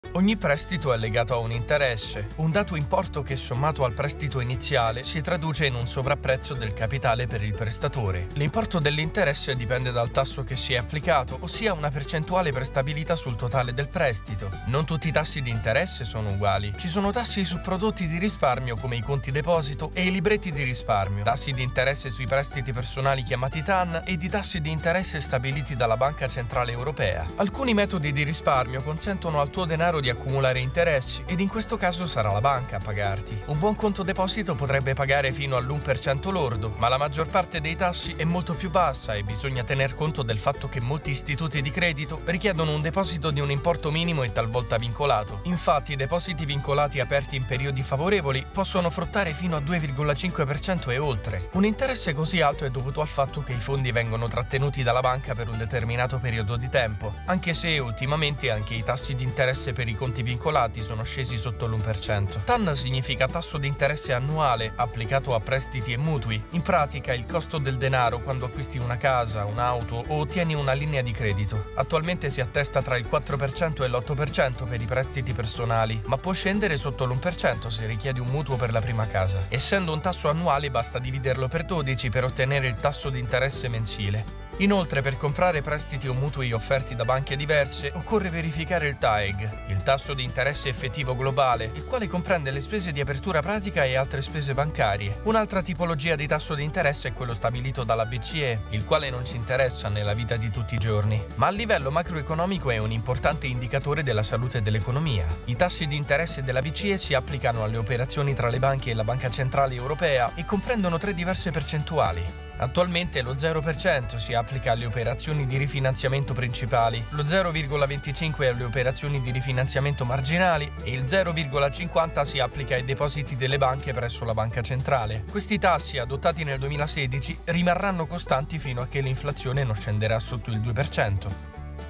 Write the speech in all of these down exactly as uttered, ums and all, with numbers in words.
Ogni prestito è legato a un interesse, un dato importo che sommato al prestito iniziale si traduce in un sovrapprezzo del capitale per il prestatore. L'importo dell'interesse dipende dal tasso che si è applicato, ossia una percentuale prestabilita sul totale del prestito. Non tutti i tassi di interesse sono uguali. Ci sono tassi su prodotti di risparmio come i conti deposito e i libretti di risparmio, tassi di interesse sui prestiti personali chiamati T A N ed i tassi di interesse stabiliti dalla Banca Centrale Europea. Alcuni metodi di risparmio consentono al tuo denaro di accumulare interessi ed in questo caso sarà la banca a pagarti. Un buon conto deposito potrebbe pagare fino all'uno per cento lordo, ma la maggior parte dei tassi è molto più bassa e bisogna tener conto del fatto che molti istituti di credito richiedono un deposito di un importo minimo e talvolta vincolato. Infatti, i depositi vincolati aperti in periodi favorevoli possono fruttare fino a due virgola cinque per cento e oltre. Un interesse così alto è dovuto al fatto che i fondi vengono trattenuti dalla banca per un determinato periodo di tempo, anche se ultimamente anche i tassi di interesse per i conti vincolati sono scesi sotto l'uno per cento. T A N significa tasso di interesse annuale applicato a prestiti e mutui, in pratica il costo del denaro quando acquisti una casa, un'auto o ottieni una linea di credito. Attualmente si attesta tra il quattro per cento e l'otto per cento per i prestiti personali, ma può scendere sotto l'uno per cento se richiedi un mutuo per la prima casa. Essendo un tasso annuale basta dividerlo per dodici per ottenere il tasso di interesse mensile. Inoltre, per comprare prestiti o mutui offerti da banche diverse, occorre verificare il T A E G, il tasso di interesse effettivo globale, il quale comprende le spese di apertura pratica e altre spese bancarie. Un'altra tipologia di tasso di interesse è quello stabilito dalla B C E, il quale non ci interessa nella vita di tutti i giorni, ma a livello macroeconomico è un importante indicatore della salute dell'economia. I tassi di interesse della B C E si applicano alle operazioni tra le banche e la Banca Centrale Europea e comprendono tre diverse percentuali. Attualmente lo zero per cento si applica alle operazioni di rifinanziamento principali, lo zero virgola venticinque alle operazioni di rifinanziamento marginali e il zero virgola cinquanta si applica ai depositi delle banche presso la banca centrale. Questi tassi, adottati nel duemilasedici, rimarranno costanti fino a che l'inflazione non scenderà sotto il due per cento.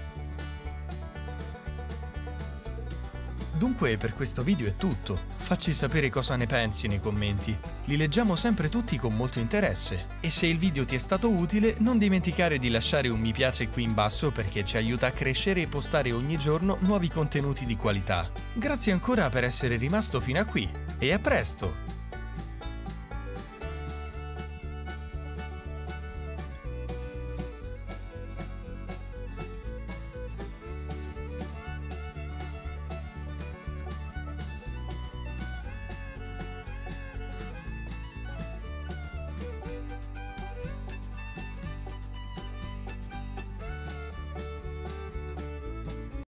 Dunque per questo video è tutto. Facci sapere cosa ne pensi nei commenti. Li leggiamo sempre tutti con molto interesse. E se il video ti è stato utile, non dimenticare di lasciare un mi piace qui in basso perché ci aiuta a crescere e postare ogni giorno nuovi contenuti di qualità. Grazie ancora per essere rimasto fino a qui e a presto!